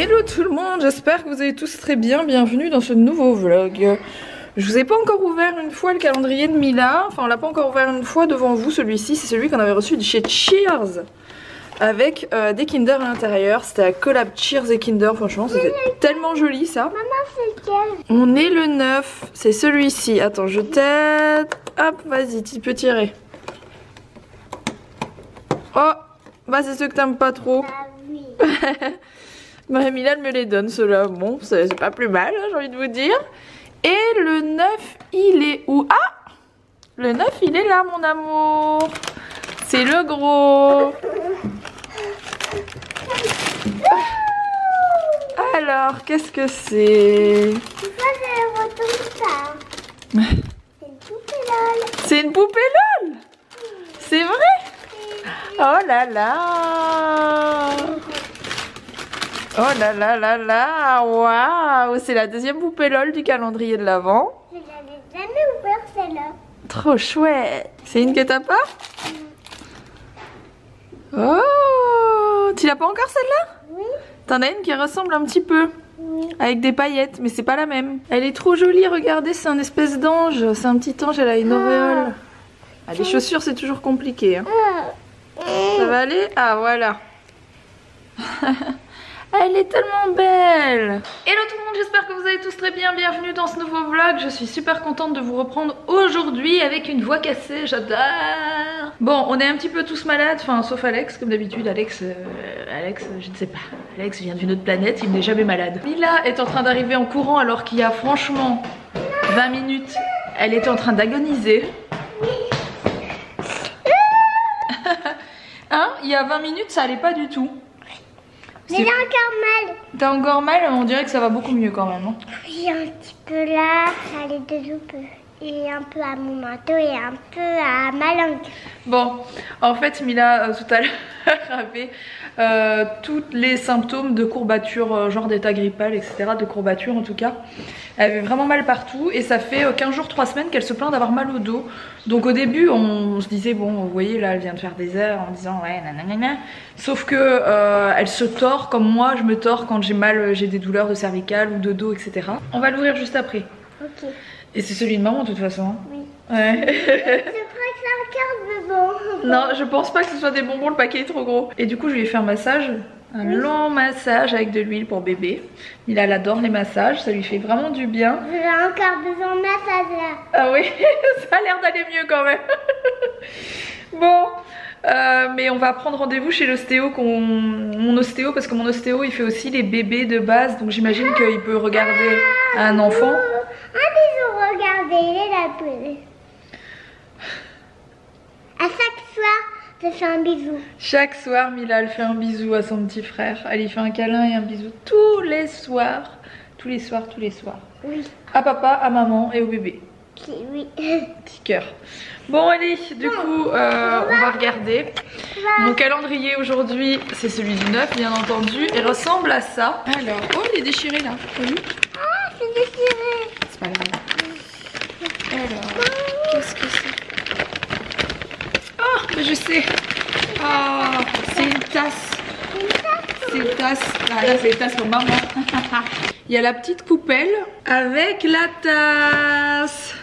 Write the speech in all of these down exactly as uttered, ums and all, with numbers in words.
Hello tout le monde, j'espère que vous allez tous très bien, bienvenue dans ce nouveau vlog. Je vous ai pas encore ouvert une fois le calendrier de Mila, enfin on l'a pas encore ouvert une fois devant vous, celui-ci c'est celui qu'on avait reçu de chez Cheers avec euh, des Kinder à l'intérieur, c'était la collab Cheers et Kinder, franchement c'était tellement joli ça. Maman c'est quel? On est le neuf, c'est celui-ci, attends je t'aide, hop vas-y tu peux tirer. Oh, bah c'est ceux que t'aimes pas trop. Ah oui. Bah Mila elle me les donne ceux-là, bon c'est pas plus mal hein, j'ai envie de vous dire. Et le neuf il est où? Ah, le neuf il est là mon amour. C'est le gros. Alors qu'est-ce que c'est? Pourquoi je retourne ça? C'est une poupée LOL. C'est une poupée LOL. C'est vrai? Oh là là. Oh là là là là. Waouh. C'est la deuxième poupée LOL du calendrier de l'Avent. Je l'avais jamais ouvert celle-là. Trop chouette. C'est une que t'as pas? Oh. Tu l'as pas encore celle-là? Oui. T'en as une qui ressemble un petit peu. Oui. Avec des paillettes, mais c'est pas la même. Elle est trop jolie, regardez, c'est un espèce d'ange. C'est un petit ange, elle a une auréole. Ah, les chaussures, c'est toujours compliqué. Hein. Ça va aller? Ah, voilà. Elle est tellement belle. Hello tout le monde, j'espère que vous allez tous très bien. Bienvenue dans ce nouveau vlog. Je suis super contente de vous reprendre aujourd'hui avec une voix cassée, j'adore. Bon, on est un petit peu tous malades, enfin sauf Alex, comme d'habitude. Alex, euh, Alex, je ne sais pas. Alex vient d'une autre planète, il n'est jamais malade. Mila est en train d'arriver en courant alors qu'il y a franchement vingt minutes, elle était en train d'agoniser. Hein, il y a vingt minutes, ça allait pas du tout. Mais j'ai encore mal. T'as encore mal? On dirait que ça va beaucoup mieux quand même. Hein. Oui, un petit peu là, ça allait de tout peu. Et un peu à mon manteau et un peu à ma langue. Bon, en fait Mila euh, tout à l'heure avait euh, tous les symptômes de courbature, euh, genre d'état grippal, et cetera. De courbature en tout cas. Elle avait vraiment mal partout et ça fait euh, quinze jours, trois semaines qu'elle se plaint d'avoir mal au dos. Donc au début on, on se disait bon vous voyez là elle vient de faire des heures en disant ouais nanana. Sauf que euh, elle se tord comme moi je me tords quand j'ai mal, j'ai des douleurs de cervicales ou de dos et cetera. On va l'ouvrir juste après. Ok. Et c'est celui de maman de toute façon. Hein. Oui. Ouais. Je crois que c'est encore de bon. Non, je pense pas que ce soit des bonbons, le paquet est trop gros. Et du coup, je lui ai fait un massage, un oui. long massage avec de l'huile pour bébé. Mila, elle adore les massages, ça lui fait vraiment du bien. J'ai encore besoin de massage là. Ah oui, ça a l'air d'aller mieux quand même. Bon, euh, mais on va prendre rendez-vous chez l'ostéo, qu'on... mon ostéo, parce que mon ostéo, il fait aussi les bébés de base. Donc j'imagine ah, qu'il peut regarder ah, un enfant. Un bisou, regardez, il est là le poulet. À chaque soir, je fais un bisou. Chaque soir, Mila, elle fait un bisou à son petit frère. Elle lui fait un câlin et un bisou tous les soirs. Tous les soirs, tous les soirs. Oui. À papa, à maman et au bébé. Oui. Petit cœur. Bon, allez, du coup, euh, on va regarder. Mon calendrier aujourd'hui, c'est celui du neuf, bien entendu. Il ressemble à ça. Alors, oh, il est déchiré là. Oui. Ah, c'est déchiré. C'est pas grave. Alors, qu'est-ce que c'est? Oh, mais je sais. Ah, oh, c'est une tasse. C'est une tasse. Ah, là, c'est une tasse pour maman. Il y a la petite coupelle avec la tasse.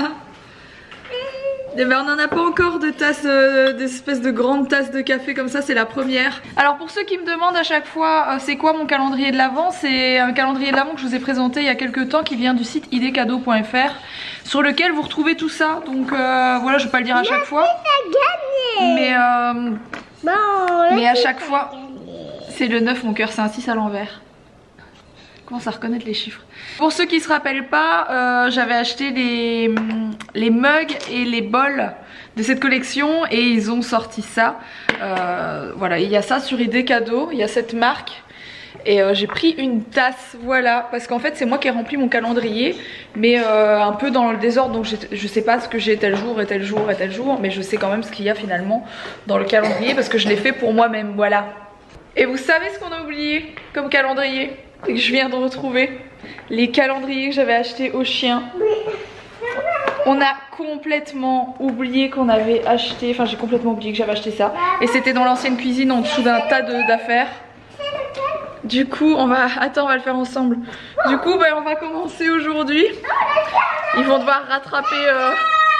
Et ben, on n'en a pas encore de tasses, euh, des espèces de grandes tasses de café comme ça, c'est la première. Alors pour ceux qui me demandent à chaque fois euh, c'est quoi mon calendrier de l'Avent, c'est un calendrier de l'Avent que je vous ai présenté il y a quelques temps qui vient du site idée cadeau point F R sur lequel vous retrouvez tout ça. Donc euh, voilà, je vais pas le dire à chaque fois. Mais, euh, bon, mais à chaque fois, c'est le neuf mon cœur, c'est un six à l'envers. Commence à reconnaître les chiffres. Pour ceux qui se rappellent pas, euh, j'avais acheté les, les mugs et les bols de cette collection et ils ont sorti ça. Euh, voilà, il y a ça sur idée cadeau, il y a cette marque. Et euh, j'ai pris une tasse, voilà, parce qu'en fait c'est moi qui ai rempli mon calendrier, mais euh, un peu dans le désordre, donc je sais pas ce que j'ai tel jour et tel jour et tel jour, mais je sais quand même ce qu'il y a finalement dans le calendrier parce que je l'ai fait pour moi-même, voilà. Et vous savez ce qu'on a oublié comme calendrier et que je viens de retrouver? Les calendriers que j'avais achetés aux chiens. On a complètement oublié qu'on avait acheté, enfin j'ai complètement oublié que j'avais acheté ça. Et c'était dans l'ancienne cuisine en dessous d'un tas d'affaires. Du coup on va... Attends, on va le faire ensemble. Du coup bah, on va commencer aujourd'hui. Ils vont devoir rattraper... Euh...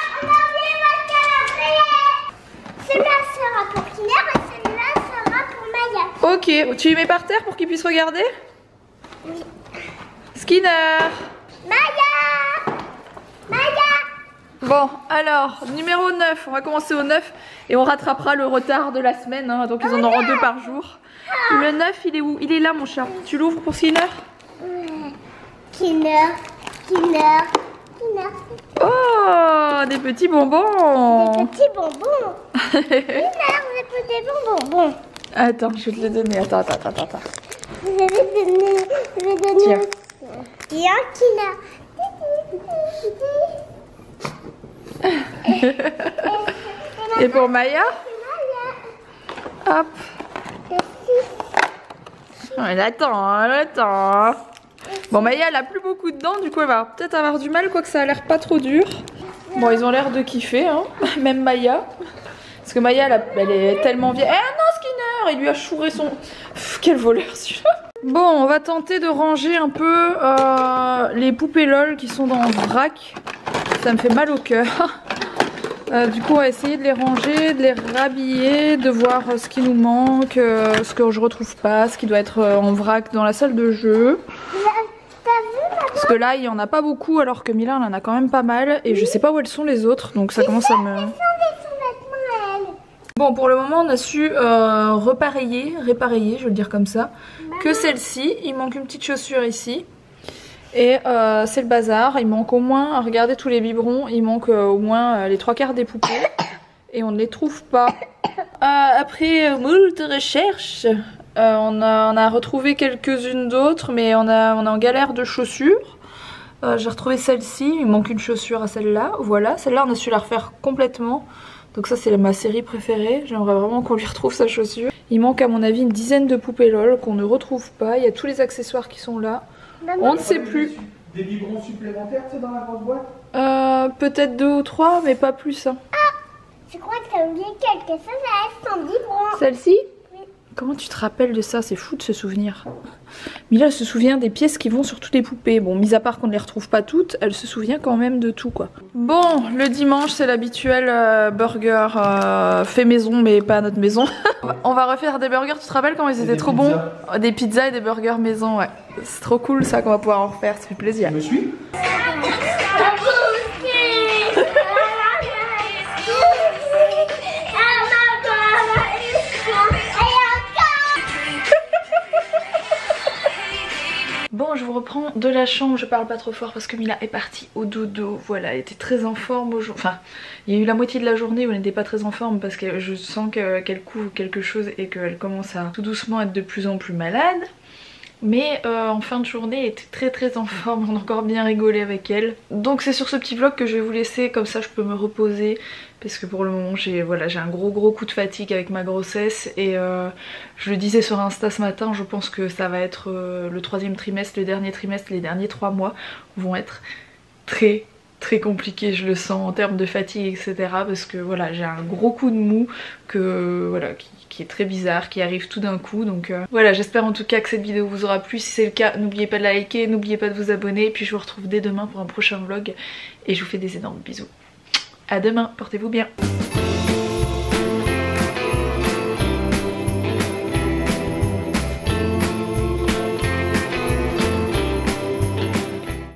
Celui-là sera pour Kinder et celui-là sera pour Maya. Ok, tu les mets par terre pour qu'ils puissent regarder? Oui. Skinner. Maya. Maya. Bon, alors, numéro neuf, on va commencer au neuf et on rattrapera le retard de la semaine, hein, donc ils en auront deux par jour. Le neuf, il est où? Il est là mon chat. Tu l'ouvres pour Skinner? Ouais. Kinder, Kinder, Kinder. Oh, des petits bonbons. Des petits bonbons. Kinder, des petits bonbons. Attends, je vais te les donner. Attends, attends, attends, attends. Je vais donner, je vais donner. Tiens. Et un Kinder. Et pour Maya? Hop. Elle attend, elle attend. Bon, Maya elle a plus beaucoup de dents, du coup elle va peut-être avoir du mal, quoique ça a l'air pas trop dur. Bon, ils ont l'air de kiffer, hein. Même Maya. Parce que Maya elle, a, elle est tellement vieille. Eh non, Skinner, il lui a chouré son... Pff, quel voleur celui-là. Bon, on va tenter de ranger un peu euh, les poupées LOL qui sont dans le vrac. Ça me fait mal au cœur. Euh, du coup on va essayer de les ranger, de les rhabiller, de voir euh, ce qui nous manque, euh, ce que je retrouve pas, ce qui doit être euh, en vrac dans la salle de jeu. Parce que là il y en a pas beaucoup alors que Mila en a quand même pas mal et je sais pas où elles sont les autres, donc ça commence à me... Bon, pour le moment on a su euh, repareiller, répareiller, je veux le dire comme ça, que celle-ci. Il manque une petite chaussure ici. Et euh, c'est le bazar, il manque au moins, regardez tous les biberons, il manque euh, au moins euh, les trois quarts des poupées. Et on ne les trouve pas. Euh, après euh, moult recherches, euh, on, a, on a retrouvé quelques-unes d'autres, mais on, a, on est en galère de chaussures. Euh, J'ai retrouvé celle-ci, il manque une chaussure à celle-là, voilà, celle-là on a su la refaire complètement. Donc ça c'est ma série préférée, j'aimerais vraiment qu'on lui retrouve sa chaussure. Il manque à mon avis une dizaine de poupées LOL qu'on ne retrouve pas, il y a tous les accessoires qui sont là. On ne sait plus. Des biberons supplémentaires, c'est dans la grosse boîte? Euh, peut-être deux ou trois, mais pas plus. Hein. Ah, je crois que t'as oublié quelque chose à son biberon. Celle-ci? Oui. Comment tu te rappelles de ça? C'est fou de se souvenir. Mila elle se souvient des pièces qui vont sur toutes les poupées. Bon, mis à part qu'on ne les retrouve pas toutes, elle se souvient quand même de tout, quoi. Bon, le dimanche, c'est l'habituel euh, burger euh, fait maison, mais pas à notre maison. On va refaire des burgers, tu te rappelles quand ils étaient trop bons? Des pizzas et des burgers maison, ouais. C'est trop cool ça qu'on va pouvoir en refaire, ça fait plaisir. Tu me suis? Bon, je vous reprends de la chambre, je parle pas trop fort parce que Mila est partie au dodo. Voilà, elle était très en forme aujourd'hui. Enfin, il y a eu la moitié de la journée où elle n'était pas très en forme parce que je sens qu'elle couvre quelque chose et qu'elle commence à tout doucement être de plus en plus malade. Mais euh, en fin de journée elle était très très en forme, on a encore bien rigolé avec elle. Donc c'est sur ce petit vlog que je vais vous laisser, comme ça je peux me reposer. Parce que pour le moment j'ai voilà, j'ai un gros gros coup de fatigue avec ma grossesse. Et euh, je le disais sur Insta ce matin, je pense que ça va être euh, le troisième trimestre, le dernier trimestre, les derniers trois mois vont être très très compliqué, je le sens en termes de fatigue, et cetera. Parce que voilà, j'ai un gros coup de mou que voilà qui, qui est très bizarre, qui arrive tout d'un coup. Donc euh, voilà, j'espère en tout cas que cette vidéo vous aura plu. Si c'est le cas, n'oubliez pas de la liker, n'oubliez pas de vous abonner. Et puis je vous retrouve dès demain pour un prochain vlog. Et je vous fais des énormes bisous. À demain, portez-vous bien.